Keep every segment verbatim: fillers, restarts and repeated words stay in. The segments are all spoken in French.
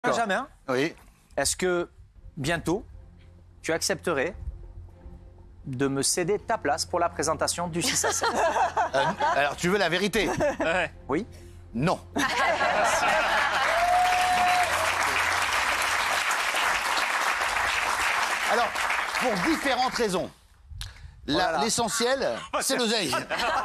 Benjamin, oui. Est-ce que bientôt, tu accepterais de me céder ta place pour la présentation du six à sept? euh, Alors, tu veux la vérité? Ouais. Oui. Non. Alors, pour différentes raisons. L'essentiel, oh là là. c'est l'oseille.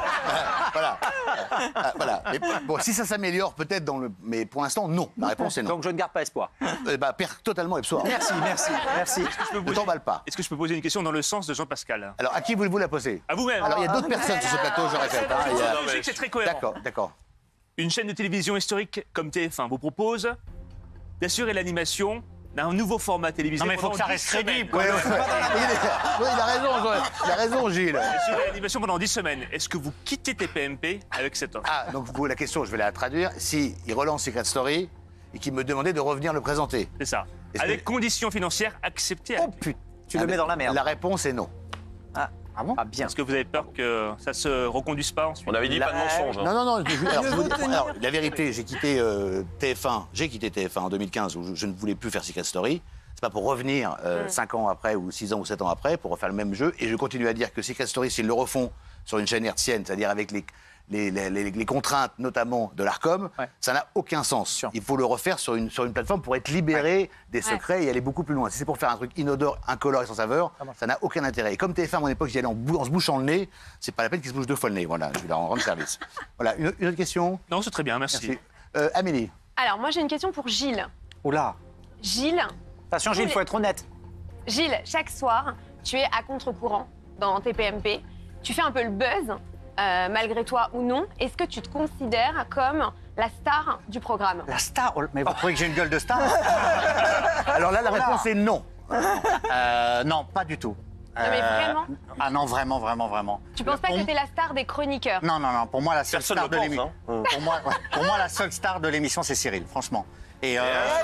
Voilà. Euh, voilà. Mais, bon, si ça s'améliore, peut-être dans le. Mais pour l'instant, non. La réponse est non. Donc je ne garde pas espoir. Euh, bah, perds totalement espoir. Merci, merci, merci. Ne t'emballe pas. Est-ce que je peux poser une question dans le sens de Jean-Pascal? Alors, à qui voulez-vous la poser? À vous-même. Alors, il y a d'autres personnes sur ce plateau, je répète. Hein, C'est a... logique, c'est très cohérent. D'accord, d'accord. Une chaîne de télévision historique comme T F un vous propose d'assurer l'animation d'un nouveau format télévisé. Non mais il faut que ça reste crédible. Ouais, ouais, ouais. il, il a raison, il a raison, Gilles. Assurer l'animation pendant dix semaines. Est-ce que vous quittez T P M P avec cette offre? Ah, donc vous, la question, je vais la traduire. Si il relance Secret Story et qu'il me demandait de revenir le présenter. C'est ça. Avec que... conditions financières acceptées. Oh putain, tu ah, le mets dans la merde. La réponse est non. Ah, ah bon? Ah bien. Est-ce que vous avez peur que ça se reconduise pas ensuite? On avait dit la... pas de mensonge. Hein. Non, non, non. Je, alors, je vous, alors, la vérité, j'ai quitté euh, T F un. J'ai quitté T F un en deux mille quinze où je, je ne voulais plus faire Secret Story. C'est pas pour revenir euh, cinq ans après ou six ans ou sept ans après pour refaire le même jeu. Et je continue à dire que Secret Story, s'ils le refont sur une chaîne hertzienne, c'est-à-dire avec les, les, les, les, les contraintes notamment de l'Arcom, ouais. ça n'a aucun sens. Sûr. Il faut le refaire sur une, sur une plateforme pour être libéré ouais. des secrets ouais. et aller beaucoup plus loin. Si c'est pour faire un truc inodore, incolore et sans saveur, ah bon. ça n'a aucun intérêt. Et comme T F un, à mon époque, j'y allais en, en se bouchant le nez, c'est pas la peine qu'ils se bouchent deux fois le nez. Voilà, je vais leur rendre service. Voilà, une, une autre question? Non, c'est très bien, merci. merci. Euh, Amélie. Alors, moi, j'ai une question pour Gilles. Oula. Gilles. Attention, Gilles, il faut être honnête. Gilles, chaque soir, tu es à contre-courant dans T P M P. Tu fais un peu le buzz, euh, malgré toi ou non. Est-ce que tu te considères comme la star du programme? La star? Mais vous trouvez que j'ai une gueule de star? Alors là, la réponse est non. Euh, non, pas du tout. Non, mais vraiment? Ah non, vraiment, vraiment, vraiment. Tu penses pas pour... que t'es la star des chroniqueurs? Non, non, non. Pour moi, la seule Personne star de l'émission. Hein. Pour moi, ouais. Pour moi, la seule star de l'émission, c'est Cyril, franchement. Et euh,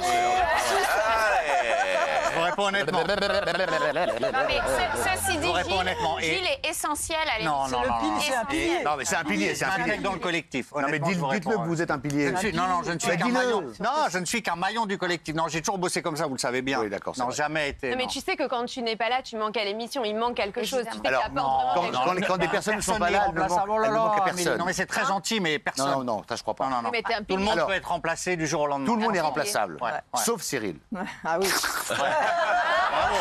je vous réponds honnêtement. Non, mais ce, ceci dit, Gilles, Gilles est essentiel à l'émission. Non, non, non, non. C'est un pilier. Non, mais c'est un pilier, c'est un pilier. dans le collectif. Non, mais dites-le que vous êtes un pilier. Je suis, non, non, je ne suis qu'un maillon. Non, je ne suis qu'un maillon du collectif. Non, j'ai toujours bossé comme ça, vous le savez bien. Oui, d'accord. Non, jamais été. Non, mais tu sais que quand tu n'es pas là, tu manques à l'émission. Il manque quelque chose. Tu sais Alors, quand des personnes ne sont pas là, elles ne manquent à personne. Non, mais c'est très gentil, mais personne. Non, non, ça je crois pas. Non, non, non. Tout le monde peut être remplacé du jour au lendemain. Tout le monde est remplaçable. Ouais. Sauf Cyril. Ah oui. Ouais. Bravo.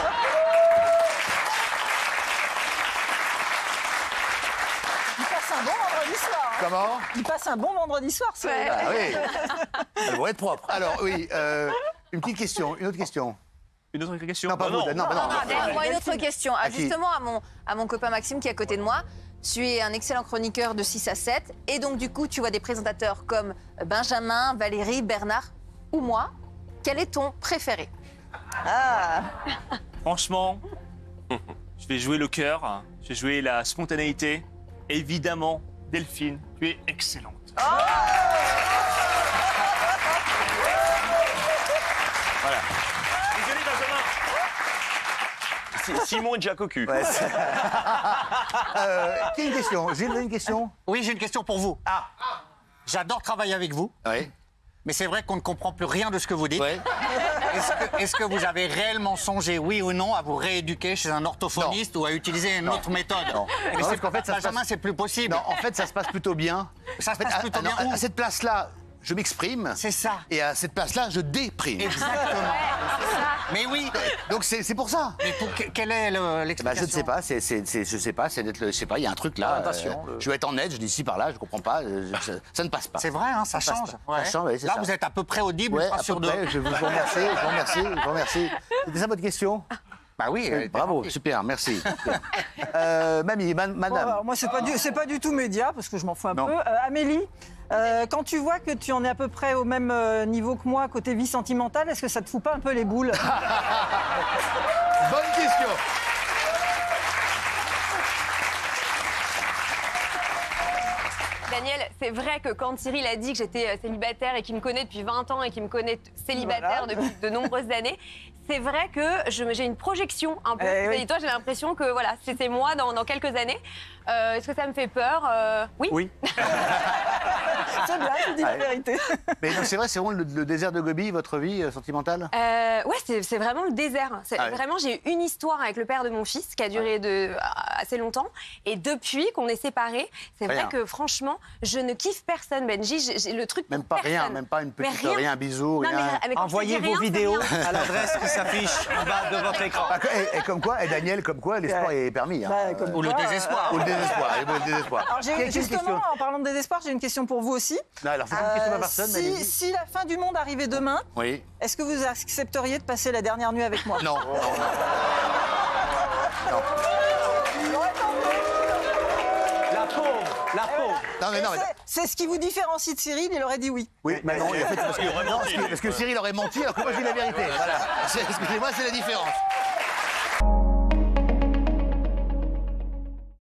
Il passe un bon vendredi soir. Hein. Comment? Il passe un bon vendredi soir, c'est ouais. Ah oui. Elles vont être propres. Alors oui, euh, une petite question, une autre question. Une autre question? Non, pas vous. Non, non, non. Ah, moi, une autre question. Ah, À qui? justement, à mon, à mon copain Maxime qui est à côté de moi. Tu es un excellent chroniqueur de six à sept. Et donc, du coup, tu vois des présentateurs comme Benjamin, Valérie, Bernard ou moi. Quel est ton préféré? Ah. Franchement, je vais jouer le cœur, je vais jouer la spontanéité. Évidemment, Delphine, tu es excellente. Oh voilà. Désolé, Benjamin. Simon et Jack au cul. Ouais, euh, qui a une question? Gilles, une question? Oui, j'ai une question pour vous. Ah, j'adore travailler avec vous. Oui. Mais c'est vrai qu'on ne comprend plus rien de ce que vous dites. Ouais. Est-ce que, est-ce que vous avez réellement songé, oui ou non, à vous rééduquer chez un orthophoniste non. ou à utiliser une non. autre méthode? Non. Mais non, c'est qu'en fait, ça Benjamin, passe... c'est plus possible. Non, en fait, ça se passe plutôt bien. Ça se passe en fait, plutôt à, bien à, où? à cette place-là, je m'exprime. C'est ça. Et à cette place-là, je déprime. Exactement. Mais oui. Donc c'est, c'est pour ça. Mais pour que, quelle est le, l'explication? Bah, je ne sais pas. C'est, c'est, c'est, je sais pas. C'est d'être, le, je sais pas. Il y a un truc là. Euh, le... Je vais être en aide. Je dis ici par là. Je comprends pas. Je, ça, ça ne passe pas. C'est vrai, hein, ça, ça change. Ouais. Ça change ouais, là, ça. vous êtes à peu près audible, ouais, trois sur deux. Près, je vous remercie. Je vous remercie. Je vous remercie. C'était ça votre question? Bah oui. oui bravo. Remplie. Super. Merci. Super. euh, mamie, man, madame. Bon, alors, moi, c'est pas du, c'est pas du tout média parce que je m'en fous un non. peu. Euh, Amélie. Euh, quand tu vois que tu en es à peu près au même euh, niveau que moi côté vie sentimentale, est-ce que ça te fout pas un peu les boules? Bonne question. Daniel, c'est vrai que quand Cyril a dit que j'étais célibataire et qu'il me connaît depuis vingt ans et qu'il me connaît célibataire voilà. depuis de nombreuses années, c'est vrai que je, j'ai une projection un peu. Eh oui. Et toi, j'ai l'impression que voilà, c'était moi dans, dans quelques années. Euh, Est-ce que ça me fait peur Euh, Oui. Oui. C'est bien, tu dis la vérité. Mais non, c'est vrai, c'est vraiment le, le désert de Gobi, votre vie euh, sentimentale Euh, ouais, c'est c'est vraiment le désert. C'est- Ah ouais. Vraiment, j'ai eu une histoire avec le père de mon fils qui a duré de, assez longtemps. Et depuis qu'on est séparés, c'est vrai Rien. que franchement, je ne kiffe personne, Benji. J'ai j'ai le truc. Même pour pas rien, personne. même pas une Mais petite, rien. rien, un bisou, Non, mais, rien. mais quand Envoyez je te dis vos rien, c'est vidéos rien. à l'adresse qui s'affiche en bas de votre écran. Ah, et, et comme quoi, et Daniel, comme quoi, l'espoir est permis. Hein. Bah, comme Ou le quoi, euh, désespoir. Ou le désespoir, et le désespoir. Alors, j'ai- Quelle- quelle justement, question en parlant de désespoir, j'ai une question pour vous aussi. Non, alors, c'est pas une question Euh, à personne, mais si, allez-y. si la fin du monde arrivait demain, Oui. est-ce que vous accepteriez de passer la dernière nuit avec moi? Non. La pauvre, la pauvre. Non, mais Et non, mais- c'est- C'est ce qui vous différencie de Cyril, il aurait dit oui. Oui, mais non, en fait, parce que, non, parce que- parce que Cyril aurait menti alors que moi j'ai dit la vérité. Voilà. C'est- Excusez-moi, c'est la différence.